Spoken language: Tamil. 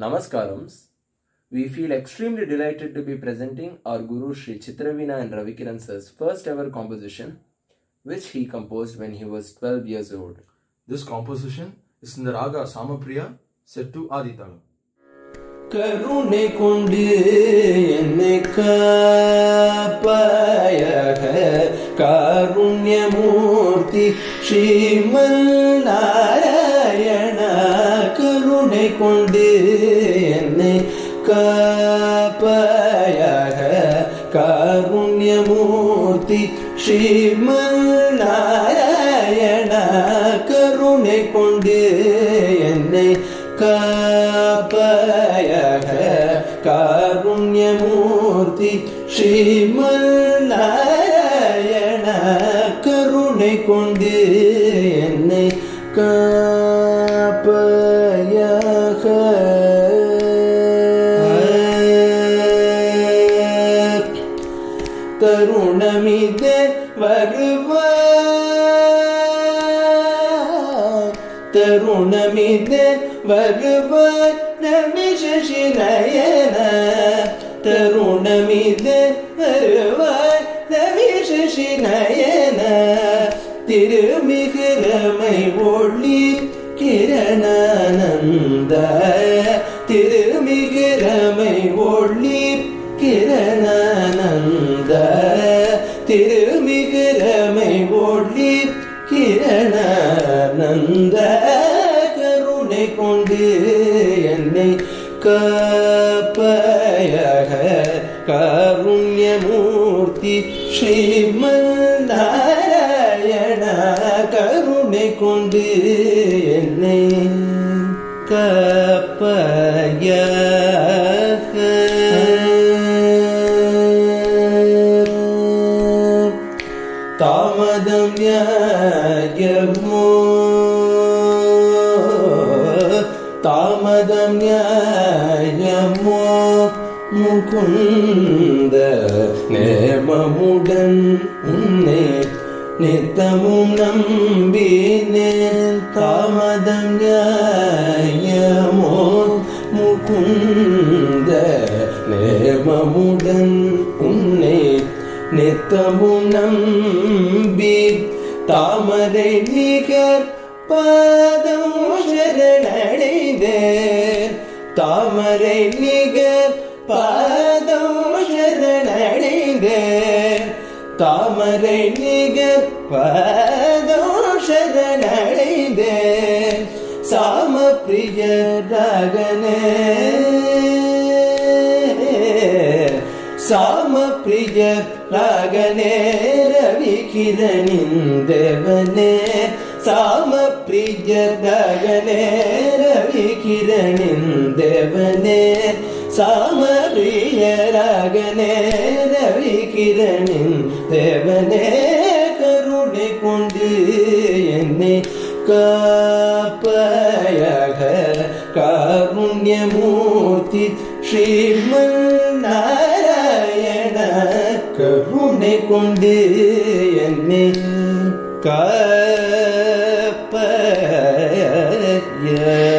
Namaskarams. We feel extremely delighted to be presenting our Guru Sri Chitraveena and Ravikiran sir's first ever composition, which he composed when he was 12 years old. This composition is in the Raga Samapriya, set to Aditalam. கருணை கொண்டு என்னை காப்பாயாக காருண்யமூர்த்தி ஸ்ரீமன் நாராயண கருணை கொண்டு என்னை காப்பாயாக காருண்யமூர்த்தி ஸ்ரீமன் நாராயண கருணை கொண்டு என்னை காப்பாயாக காருண்யமூர்த்தி ஸ்ரீமன் நாராயண கருணை கொண்டு என்னை காப்பாயாக தருணமிதே வருவாய் தருணமிதே வருவாய் நமிஷி நயன தருணமிதே வருவாய் நமிஷி நயன திருமிகிரமை ஒளி கிரணானந்த திருமிகிரமை ஒளி கிரணானந்த திருமிகிரமை ஒளி கிரணானந்த கருணை கொண்டு என்னை காப்பாயாக காருண்யமூர்த்தி ஸ்ரீமன் நாராயண கருணை கொண்டு என்னை காப்பாயாக தாமதம் நியாயமோ தாமதம் நியாயமோ முகுந்த நேமமுடன் உன்னை நித்தமும் நம்பினேன் தாமதம் நியாயமோ முகுந்த நேமமுடன் உன்னை நித்தமும் நம்பி தாமரை நிகர் பாதம் சரணடைந்தேன் தாமரை நிகர் பாதம் சரணடைந்தேன் தாமரை நிகர் பாதம் சரணடைந்தேன் சாம பிரிய ராகனே சாம பிரிய ராகனே ரவிகிரணின் தேவனே சாம பிரிய ராகனே ரவிகிரணின் தேவனே சாம பிரிய ராகனே ரவிகிரணின் தேவனே கருணை கொண்டு என்னை காப்பாயாக காருண்யமூர்த்தி ஸ்ரீமன் நாராயண கருணை கொண்டு என்னை காப்பாயாக